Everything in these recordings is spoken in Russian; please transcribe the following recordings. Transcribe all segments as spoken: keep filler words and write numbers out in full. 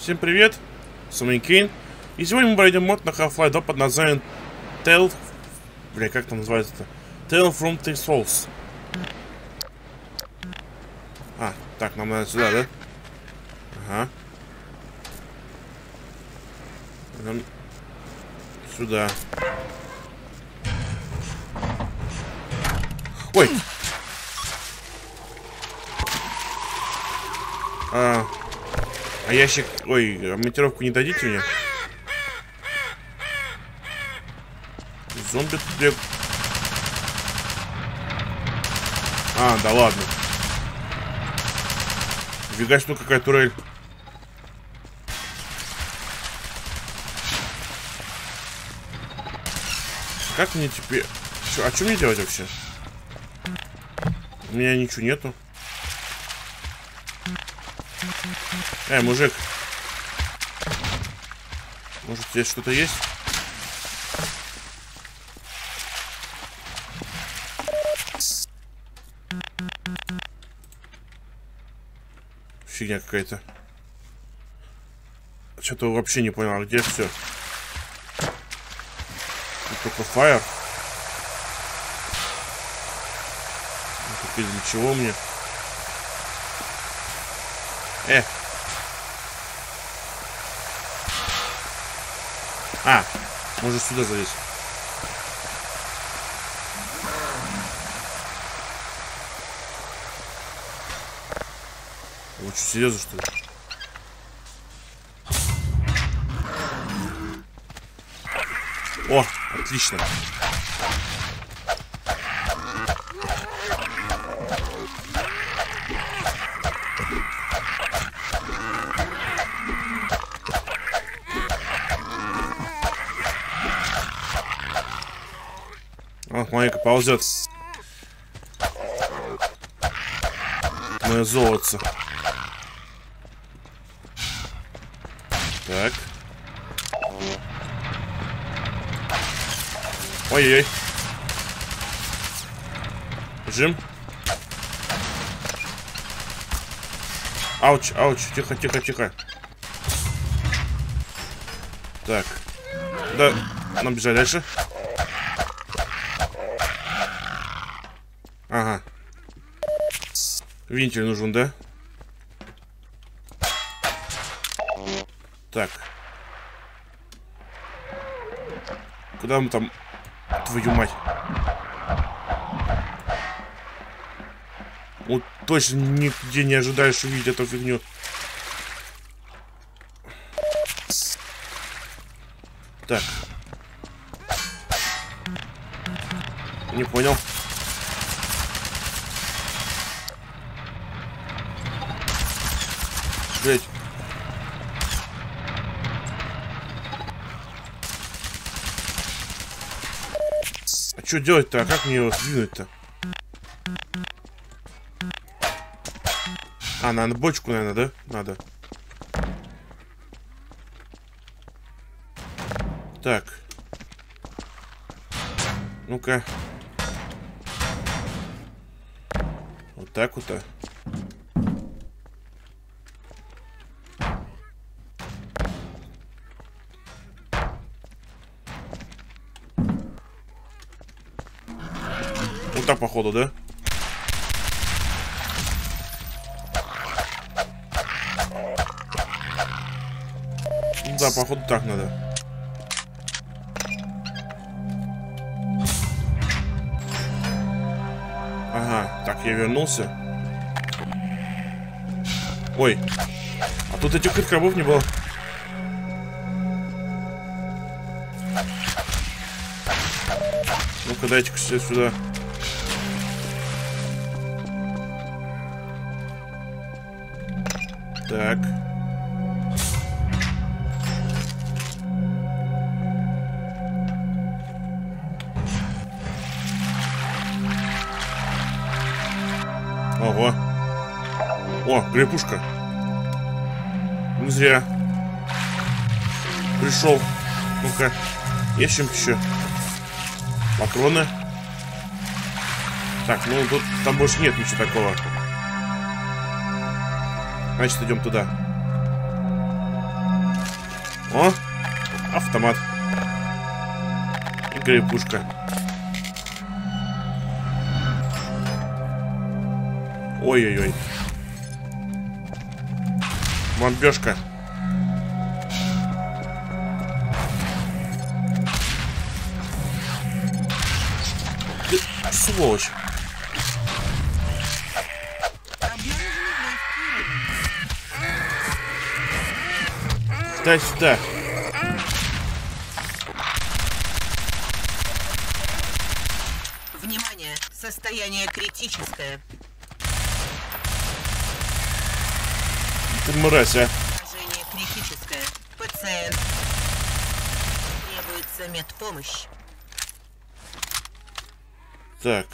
Всем привет, с вами Кейн. И сегодня мы пройдем мод на Half-Life два под названием Tale... Бля, как там называется-то? Tale from Two Souls. А, так, нам надо сюда, да? Ага. Нам... Сюда. Ой! А... А ящик... Ой, а монтировку не дадите мне? Зомби тут... А, да ладно. Фига себе, какая турель. Как мне теперь... Чё, а что мне делать вообще? У меня ничего нету. Эй, мужик. Может, здесь что-то есть? Фигня какая-то. Что-то вообще не понял, где все? Тут только фаер. Для чего мне? Э. А, может сюда залезть. Вы что, серьезно, что ли? О, отлично. Ох, маленько ползет. Мое золото. Так. Ой-ой-ой. Жим. Ауч, ауч. Тихо, тихо, тихо. Так. Да, нам бежать дальше. Ага. Вентиль нужен, да? Так. Куда мы там? Твою мать. Вот точно нигде не ожидаешь увидеть эту фигню. Так. Не понял. Блять. А что делать-то? А как мне его сдвинуть-то? А, надо бочку, наверное, да? Надо. Так. Ну-ка. Вот так вот-то. Вот так, походу, да? Да, походу, так надо. Ага, так, я вернулся. Ой, а тут этих крабов не было. Ну-ка, дайте-ка сюда. Так. Ого. О, грипушка. Не зря. Пришел. Ну-ка. Есть чем еще? Патроны. Так, ну тут там больше нет ничего такого. Значит, идем туда. О, автомат. И грибушка. Ой-ой-ой. Бомбежка. Ты сволочь. Дай сюда. Внимание, состояние критическое. Ты мразь, а. Положение критическое. Пациент. Требуется медпомощь. Так.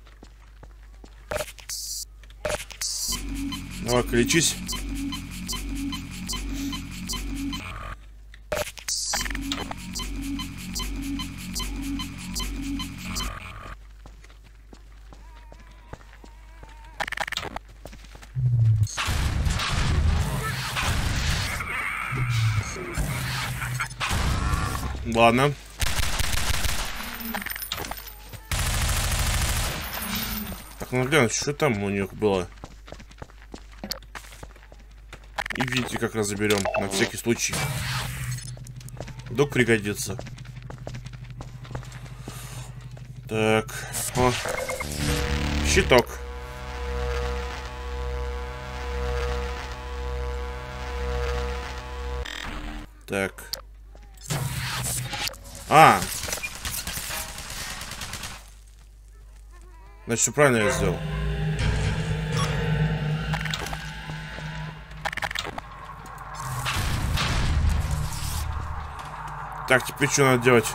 Давай-ка лечись. Ладно. Так, ну глянь, что там у них было. И видите, как раз заберем на всякий случай. Вдруг пригодится. Так. О. Щиток. Так. А! Значит, все правильно я сделал. Так, теперь что надо делать?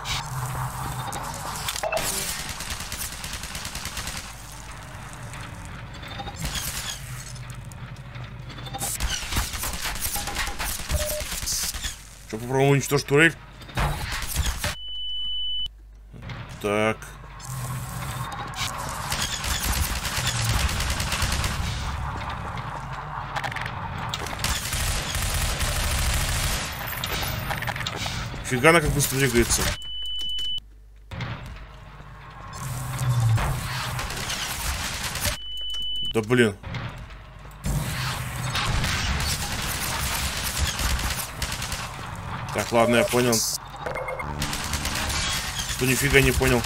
Что, попробуем уничтожить турель? Так. Фига она как быстро двигается. Да блин. Так, ладно, я понял. Что нифига не понял.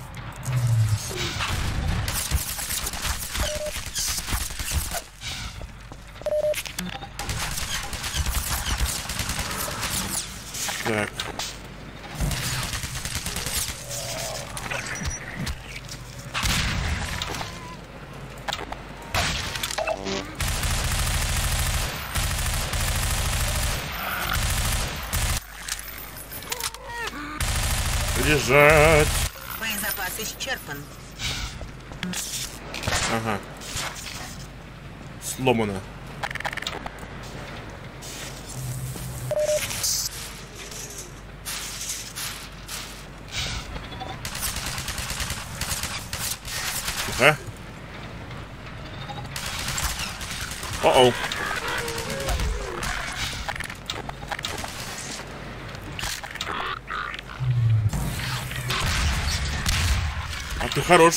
Так. Лежать. Боезапас исчерпан. Ага. Сломано. Тихо. О-оу. А ты хорош.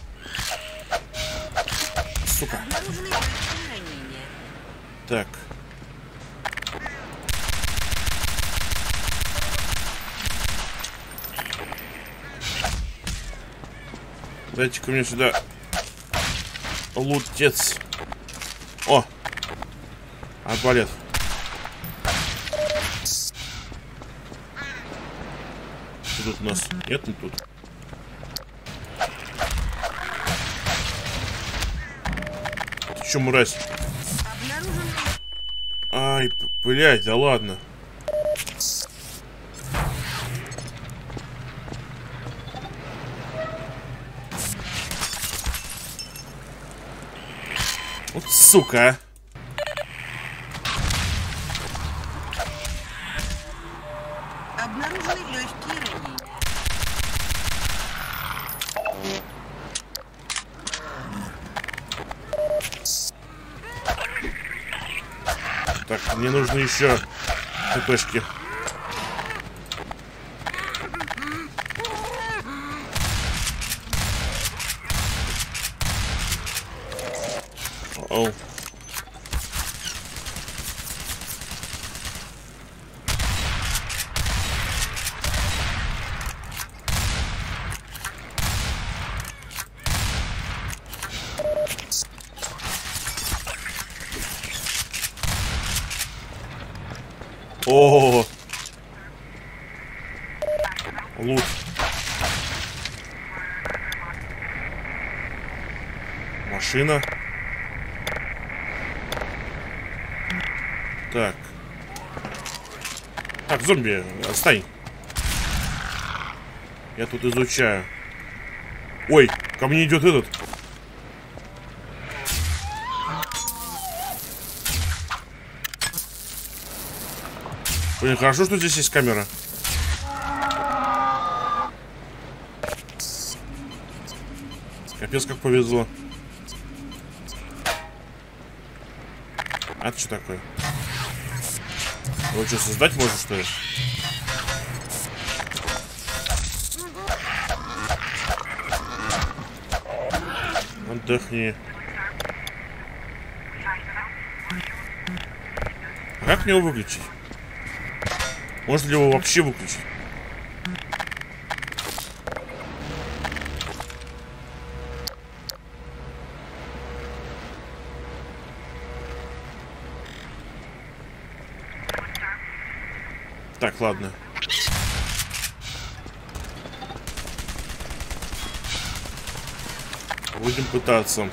Сука. Так. Дайте-ка мне сюда лутец. О! Арбалет. Что тут у нас? Нет, не тут. Ты чё, мразь? Ай, блядь, да ладно. Вот сука. Обнаружены легкие ранения. Так, мне нужны еще ТПшки. О-оу. О, лут. Машина. Так. Так, зомби, отстань. Я тут изучаю. Ой, ко мне идет этот. Блин, хорошо, что здесь есть камера. Капец, как повезло. А это что такое? Его что, создать можно, что ли? Отдохни. А как мне его выключить? Можно ли его вообще выключить? Так, ладно. Будем пытаться.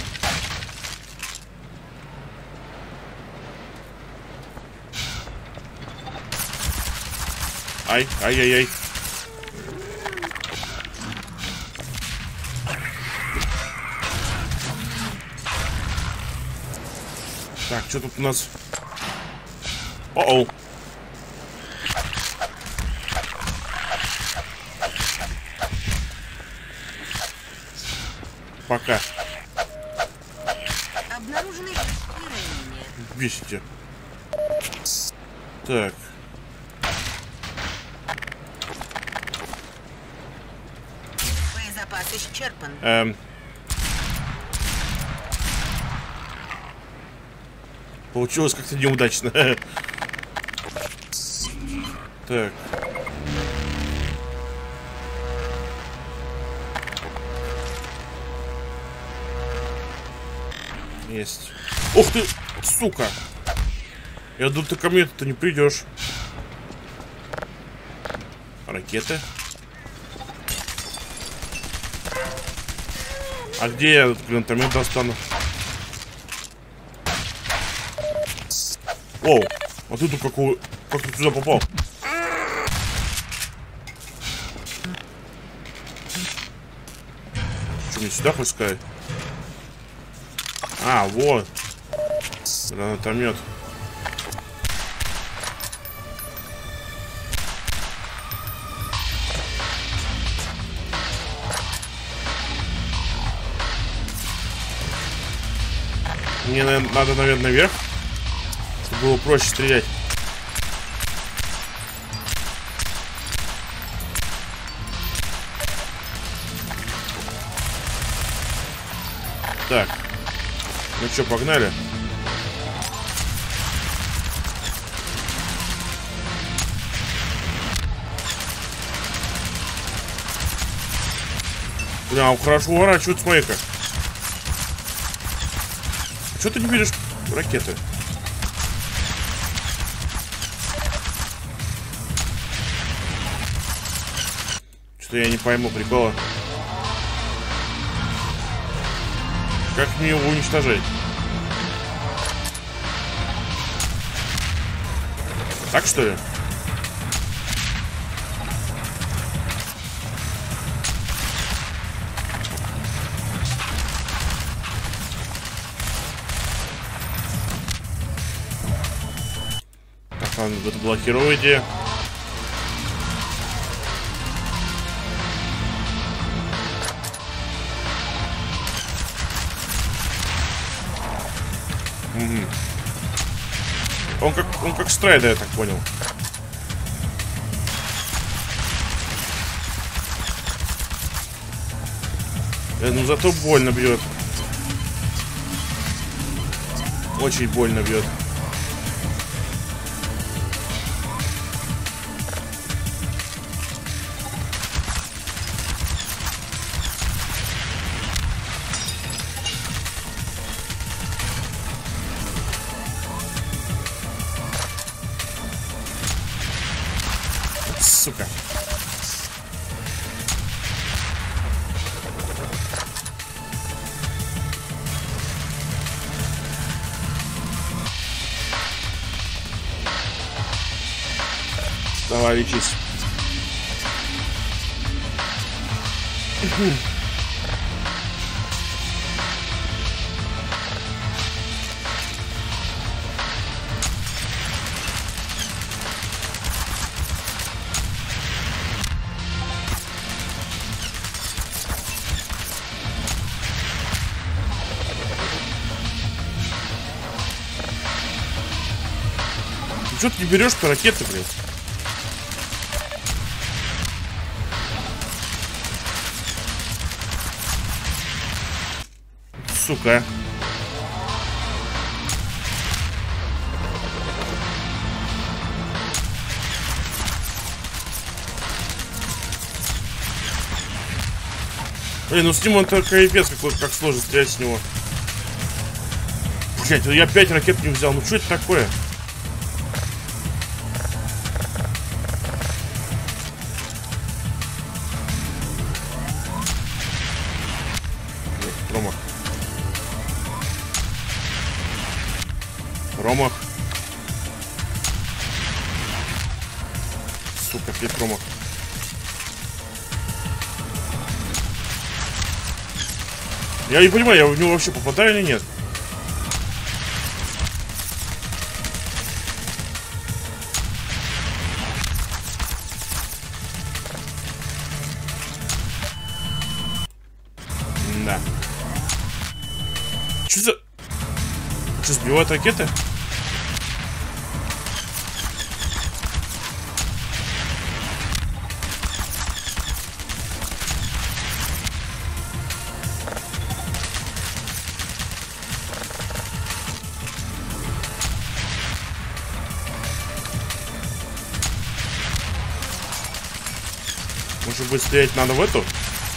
Ай, ай-яй-яй. Так, что тут у нас? О-оу. Пока. Обнаружены ранения. Бесите. Так. Боезапас исчерпан. Эм. Получилось как-то неудачно. Так. Есть. Ух ты, сука! Я думаю, ты ко мне-то не придешь. Ракеты. А где я этот гранатомет достану? Оу, а ты тут какого... Как ты сюда попал? Что, мне сюда хочешь сказать? А, вот. Гранатомет. Мне надо, наверное, наверх, чтобы было проще стрелять. Так. Ну что, погнали? Бля, он хорошо уворачивает, смотри-ка. Что ты не видишь ракеты? Что-то я не пойму прикола. Как мне его уничтожать? Так что ли? Так, ладно, заблокируйте. Угу. Он как, он как Страйда, я так понял. Э, ну зато больно бьет. Очень больно бьет. Сука. Давай, лечись. Что ты не берешь-то ракеты, блядь? Сука. Блин, ну с ним он такой капец, как, как сложно стрелять с него. Блять, я опять ракет не взял. Ну что это такое? Промах. Промах. Сука, опять промах. Я не понимаю, я в него вообще попадаю или нет? Да. Что за... Что, сбивают ракеты? Может быть, стрелять надо в эту?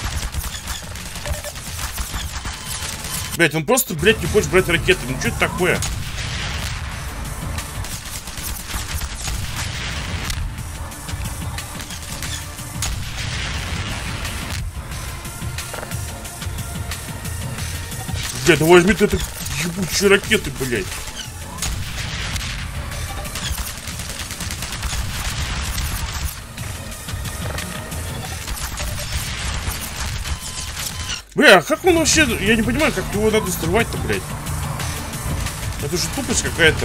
Блять, он просто, блять, не хочет брать ракеты. Ну что это такое? Блять, ну возьми ты это ебучие ракеты, блять. Бля, а как он вообще... Я не понимаю, как его надо срывать-то, блядь. Это же тупость какая-то.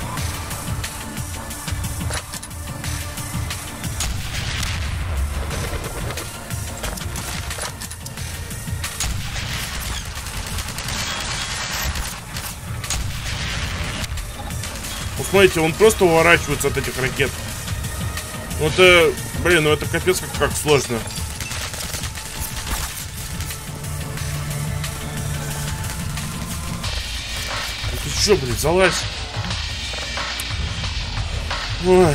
Вот смотрите, он просто уворачивается от этих ракет. Ну это... Блин, ну это капец как, как сложно. Чё, блин, залазь. Ой.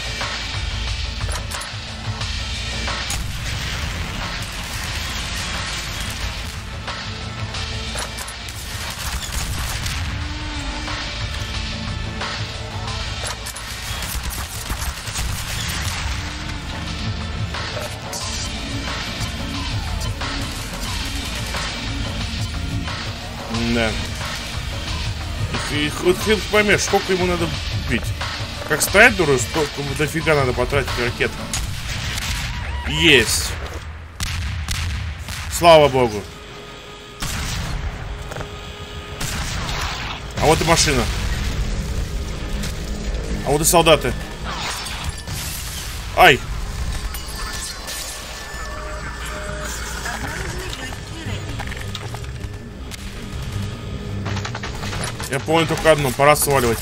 Да. И вот хрен поймешь, сколько ему надо бить. Как Снайдеру, столько дофига надо потратить ракет. Есть. Слава богу. А вот и машина. А вот и солдаты. Ай. Я понял только одно, пора сваливать.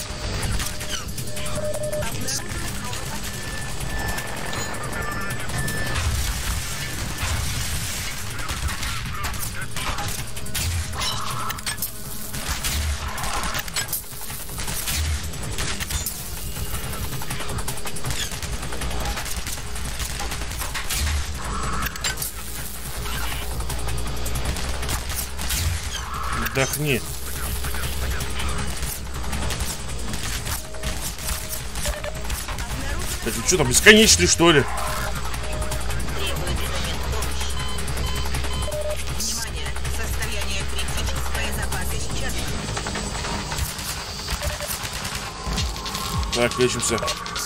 Отдохни. Да ты что там, бесконечный, что ли? Внимание! Состояние критическое, запасы исчерпаны. Так, лечимся.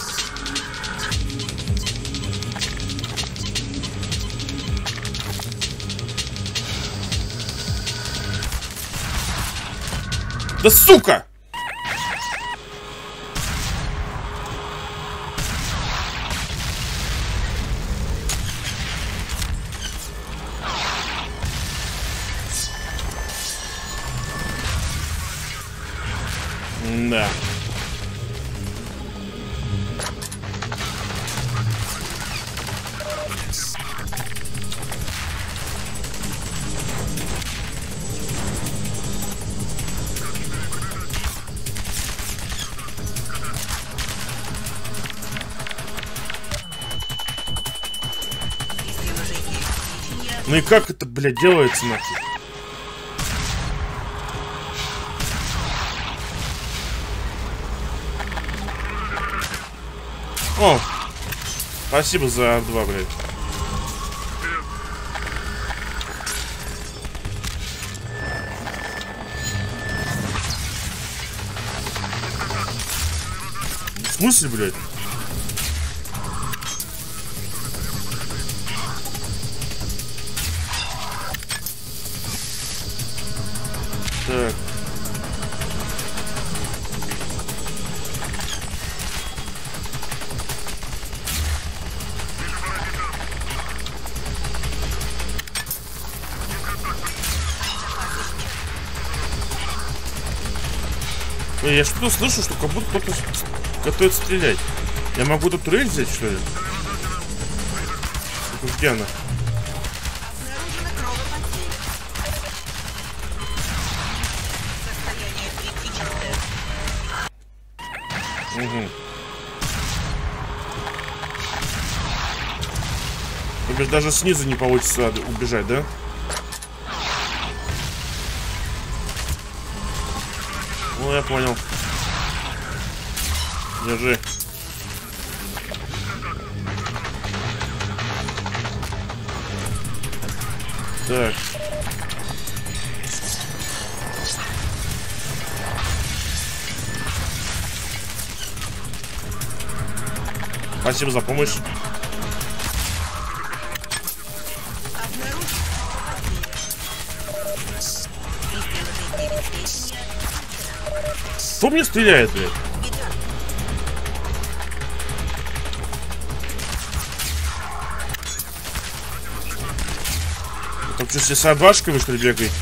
Да сука! Да. Ну и как это, блядь, делается нахуй? О! Спасибо за ар два, блядь. В смысле, блядь? Так. Эй, я что-то слышу, что как будто кто-то готовится стрелять. Я могу тут турель взять, что ли? Это где она? Обнаружена кровопотеря. Состояние критическое. Угу. То бишь даже снизу не получится убежать, да? Ну, я понял. Держи. Так. Спасибо за помощь. Кто мне стреляет, блядь? Там что, все с адвашками, что ли, бегаете?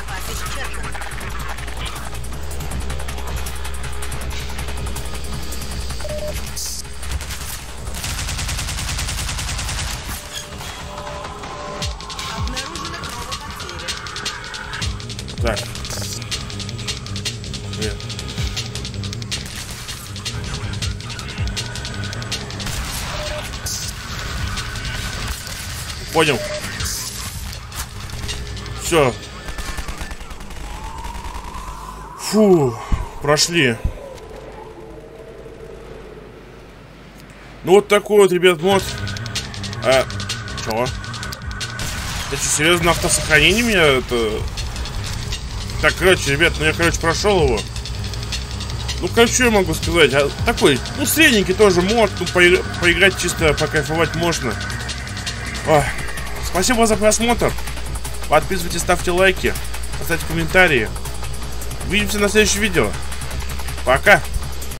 Так. Нет. Понял. Все. Фу, прошли. Ну вот такой вот, ребят, мод. А, чего? Это что, серьезно, автосохранение меня это... Так, короче, ребят, ну я, короче, прошел его. Ну, короче, что я могу сказать? А, такой, ну, средненький тоже мод. Ну, поигр... поиграть чисто, покайфовать можно. Ох. Спасибо за просмотр. Подписывайтесь, ставьте лайки, оставьте комментарии. Увидимся на следующем видео. Пока.